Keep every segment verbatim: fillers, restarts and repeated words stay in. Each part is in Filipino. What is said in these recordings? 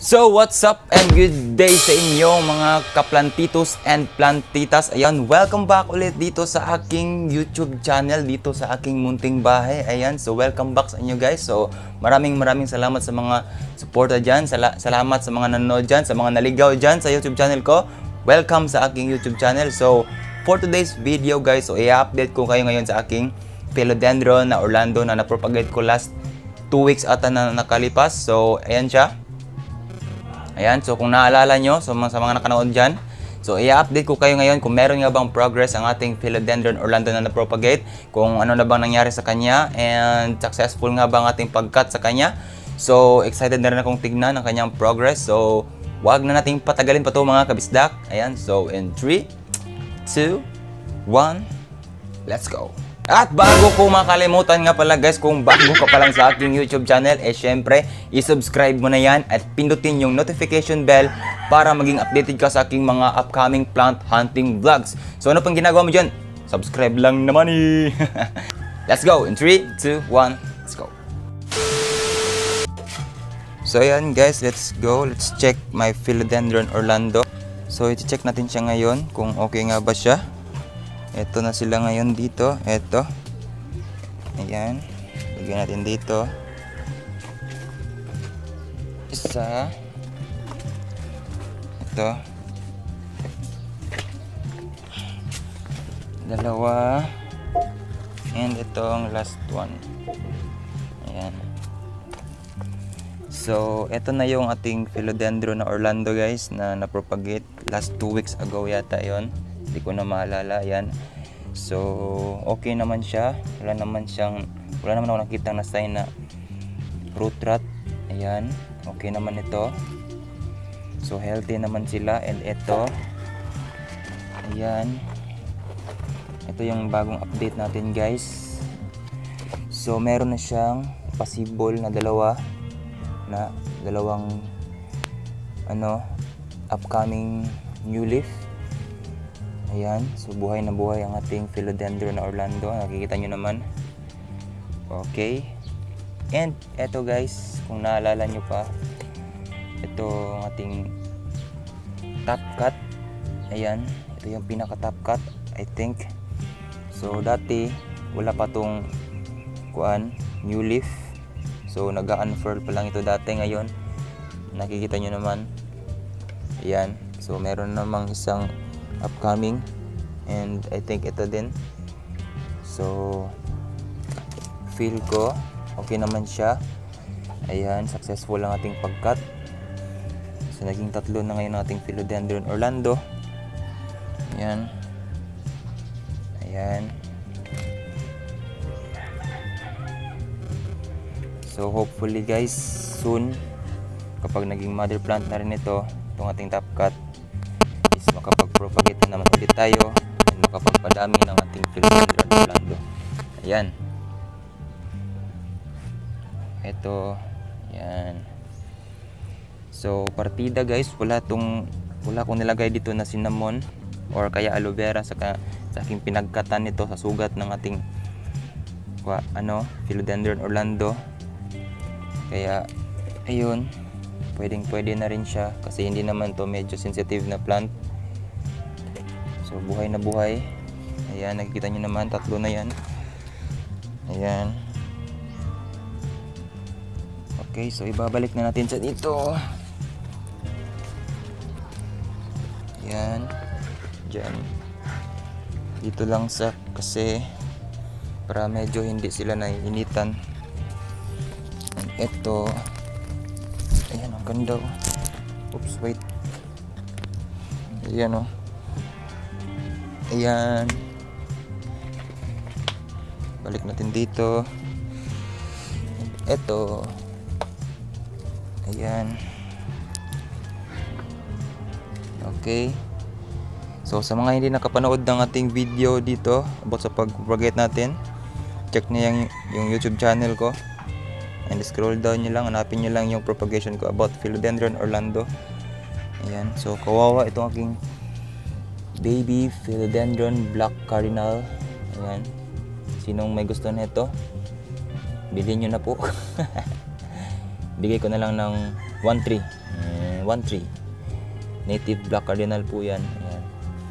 So what's up and good day sa inyo mga kaplantitos and plantitas. Ayan, welcome back ulit dito sa aking YouTube channel, dito sa aking munting bahay. Ayan, so welcome back sa inyo guys. So maraming maraming salamat sa mga suporta dyan. Sala salamat sa mga nanonood dyan, sa mga naligaw dyan sa YouTube channel ko. Welcome sa aking YouTube channel. So for today's video guys, so i-update ko kayo ngayon sa aking philodendron na Orlando na napropagate ko last two weeks ata na nakalipas. So ayan siya. Ayan, so kung naalala nyo, so sa mga nakanood dyan, so i-update ko kayo ngayon kung meron nga bang progress ang ating philodendron Orlando na napropagate, kung ano na bang nangyari sa kanya, and successful nga bang ating pag-cut sa kanya. So excited na rin akong tignan ang kanyang progress. So wag na nating patagalin pa to mga kabisdak. Ayan, so in three, two, one, let's go! At bago ko makalimutan nga pala guys, kung bago ka pa lang sa aking YouTube channel, eh syempre, i-subscribe mo na yan at pindutin yung notification bell para maging updated ka sa aking mga upcoming plant hunting vlogs. So ano pang ginagawa mo dyan? Subscribe lang naman eh! Let's go! In three, two, one, let's go! So ayan guys, let's go. Let's check my philodendron Orlando. So iti-check natin siya ngayon kung okay nga ba siya. Ito na sila ngayon dito. Ito. Ayan. Lagyan natin dito. Isa. Ito. Dalawa. And ito ang last one. Ayan. So, ito na yung ating philodendron na Orlando guys na napropagate last two weeks ago yata yon. Hindi ko na maalala. Ayan. So okay naman siya, wala naman siyang wala naman ako nakita na sign na root rot. Ayan, okay naman ito. So healthy naman sila. And ito, ayan, ito yung bagong update natin guys. So meron na siyang possible na dalawa na dalawang ano upcoming new leaf. Ayan, so buhay na buhay ang ating philodendron na Orlando. Nakikita nyo naman. Okay. And eto guys, kung naalala nyo pa, ito ang ating top cut. Ayan, ito yung pinaka top cut, I think. So dati, wala pa tong kuan, new leaf. So nag-unfurl pa lang ito dati. Ngayon, nakikita nyo naman. Ayan, so meron namang isang upcoming, and I think ito din. So feel ko okay naman siya. Ayan, successful ang ating pag-cut. So naging tatlo na ngayon ating philodendron Orlando. Ayan. Ayan. So hopefully guys, soon kapag naging mother plant na rin ito, itong ating top cut, makapag-propagate na naman ulit tayo at makapagpadami ng ating philodendron Orlando. Ayan. Ito. Ayan. So, partida guys, wala tong wala akong nilagay dito na cinnamon or kaya aloe vera sa, sa aking pinagkatan nito sa sugat ng ating kwa, ano, philodendron Orlando. Kaya, ayun, pwedeng pwede na rin siya kasi hindi naman to medyo sensitive na plant. So buhay na buhay. Ayan, nakikita nyo naman, tatlo na yan. Ayan. Okay, so ibabalik na natin sa dito. Ayan. Diyan. Dito lang sa, kasi para medyo hindi sila naiinitan. And ito, ayan, ang ganda. Oops, wait. Ayan o. Oh. Ayan. Balik natin dito. Ito. Ayan. Okay. So sa mga hindi nakapanood ng ating video dito about sa pag-propagate natin, check niyo yung, yung YouTube channel ko. And scroll down nyo lang, hanapin nyo lang yung propagation ko about philodendron Orlando. Ayan. So kawawa itong aking baby philodendron black cardinal. Ayan. Sinong may gusto nito, bilhin nyo na po. Bigay ko na lang ng one tree. Ayan, one three. Native black cardinal po yan. Ayan.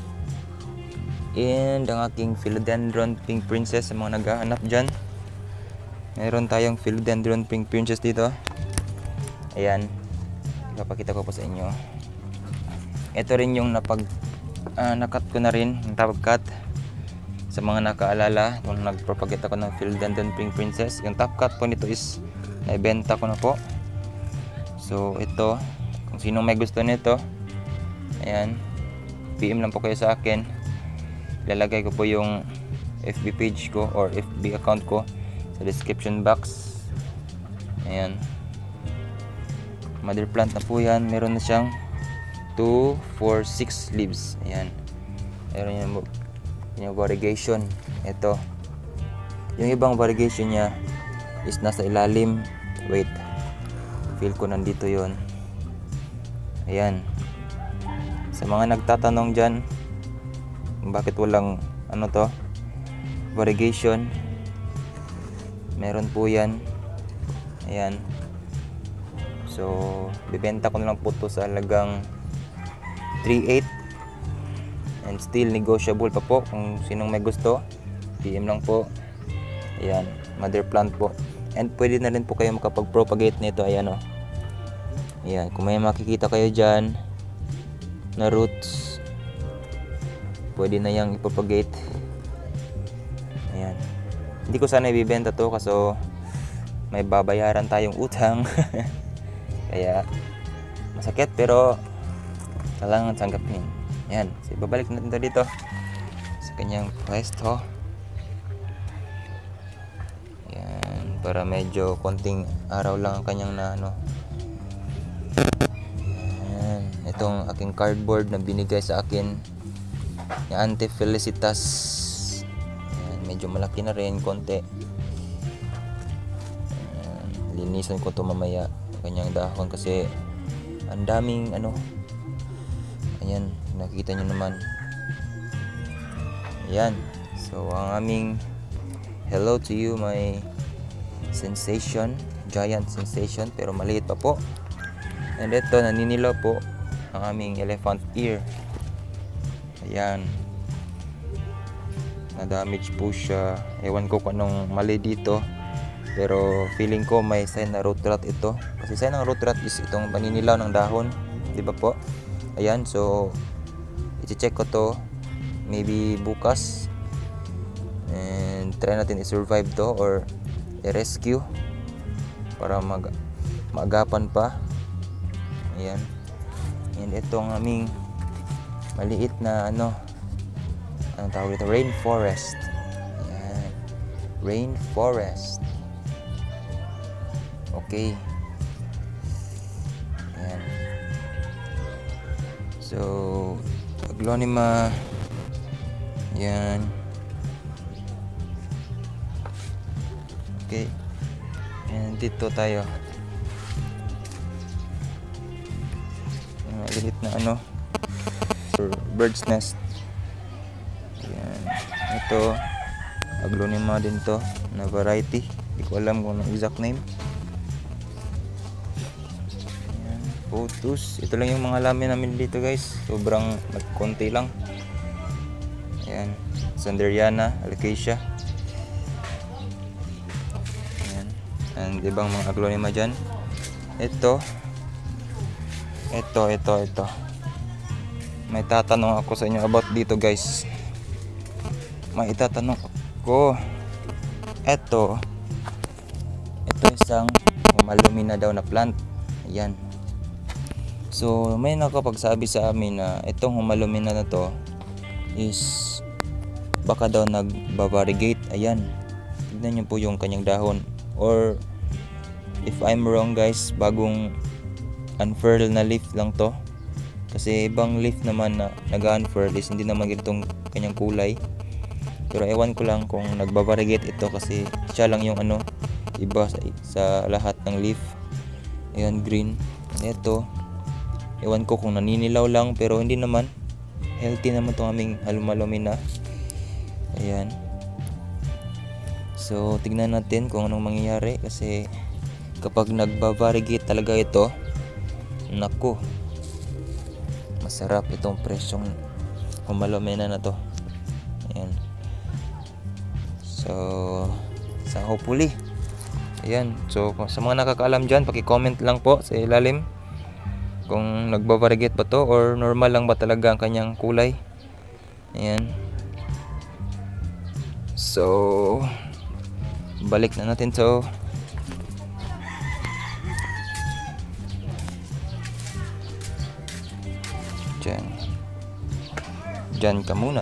And ang aking philodendron pink princess sa mga naghahanap dyan. Meron tayong philodendron pink princess dito. Ayan. Ipapakita ko po sa inyo. Ito rin yung napag uh, nakat ko na rin, yung top cut. Sa mga nakaalala, kung nagpropagate ako ng philodendron pink princess, yung top cut po nito is naibenta ko na po. So ito, kung sino may gusto nito, ayan, P M lang po kayo sa akin. Ilalagay ko po yung F B page ko or F B account ko sa description box. Ayan, mother plant na po yan. Meron na siyang two, four, six leaves. Ayan, meron yung, yung variegation. Ito, yung ibang variegation niya is nasa ilalim. Wait, feel ko nandito yon. Ayan, sa mga nagtatanong dyan bakit walang ano to, variegation, meron po yan. Ayan, so bibenta ko na lang po to sa halagang three eight, and still negotiable pa po. Kung sinong may gusto, P M lang po. Ayan, mother plant po, and pwede na rin po kayo makapag-propagate nito. Ayan o, ayan, kung may makikita kayo dyan na roots, pwede na yang ipropagate. Ayan, hindi ko sana ibibenta to kasi may babayaran tayong utang. Kaya masakit, pero kailangan tanggapin. Ayan, so ibabalik natin to dito sa kanyang pwesto. Ayan, para medyo konting araw lang ang kanyang na ano. Ayan, itong aking cardboard na binigay sa akin ni Auntie Felicitas. Ayan, medyo malaki na rin konti. Ayan, linisan ko to mamaya kanyang dahon kasi ang daming ano. Ayan, nakikita nyo naman. Ayan, so ang aming hello to you, my sensation, giant sensation, pero maliit pa po. And ito, naninilaw po ang aming elephant ear. Ayan, na-damage po siya. Ewan ko kung anong mali dito, pero feeling ko may sign na root rot ito. Kasi sign ng root rot is itong paninilaw ng dahon, di ba po? Ayan, so i-check ko to maybe bukas, and try natin i-survive to or i-rescue para mag maagapan pa. Ayan, and itong aming maliit na ano, anong tawag dito? Rainforest. Ayan, rainforest. Okay. Ayan. So, aglonema. Ayan. Okay. And dito tayo. Maliit na ano, bird's nest. Ayan. Ito, aglonema din to na variety. Hindi ko alam kung ano exact name. Ayan. Photos. Ito lang yung mga lamin namin dito, guys. Sobrang nagkonti lang. Ayan. Sanderiana, Alocasia. Ayan. And ibang mga aglonema dyan. Ito. Ito, ito, ito. May tatanong ako sa inyo about dito, guys. May itatanong ko. Ito. Ito isang humalumina daw na plant. Ayan. So, may nakapagsabi sa amin na itong humalumina na to is baka daw nagbavariegate. Ayan. Tignan nyo po yung kanyang dahon. Or, if I'm wrong, guys, bagong unfurl na leaf lang to. Kasi ibang leaf naman na nag-unfurl is hindi naman ganitong kanyang kulay. Pero ewan ko lang kung nagbavariegate ito kasi siya lang yung ano, iba sa, sa lahat ng leaf. Ayan, green. Ito, ewan ko kung naninilaw lang, pero hindi naman. Healthy naman itong aming halumalumina. Ayan. So, tignan natin kung anong mangyayari kasi kapag nagbavariegate talaga ito, Naku, masarap itong presyong humalomena na to. Ayan. So, sa hopefully. Ayan. So, kung sa mga nakakaalam dyan, paki-comment lang po sa ilalim kung nagbavarigate ba to or normal lang ba talaga ang kanyang kulay. Ayan. So, balik na natin to. Diyan. Diyan ka muna.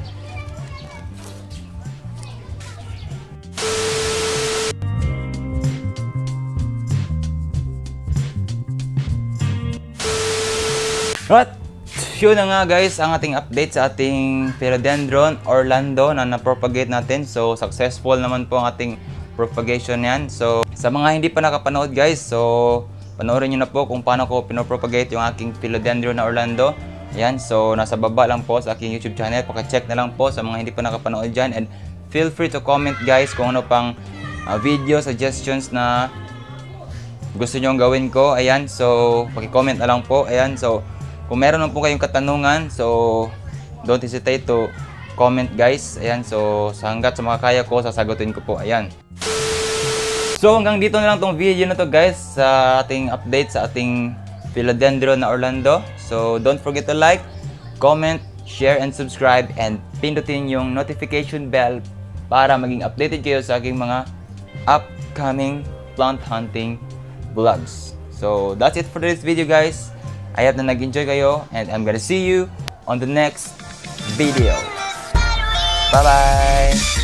Right. Yun na nga guys, ang ating update sa ating Philodendron Orlando na na-propagate natin. So, successful naman po ang ating propagation yan. So, sa mga hindi pa nakapanood guys, so, panoorin nyo na po kung paano ko pinopropagate yung aking Philodendron na Orlando. Yan, so, nasa baba lang po sa aking YouTube channel. Paka-check na lang po sa mga hindi pa nakapanood dyan. And feel free to comment guys kung ano pang uh, video suggestions na gusto nyo gawin ko. Ayan, so, paki-comment na lang po. Ayan, so, kung meron po kayong katanungan, so don't hesitate to comment guys. Ayan, so sa hanggat sa makakaya ko, sasagutin ko po. Ayan. So hanggang dito na lang tong video na to guys sa ating update sa ating Philodendron na Orlando. So don't forget to like, comment, share, and subscribe, and pindutin yung notification bell para maging updated kayo sa aking mga upcoming plant hunting vlogs. So that's it for this video guys. I hope na nag-enjoy kayo, and I'm gonna see you on the next video. Bye-bye!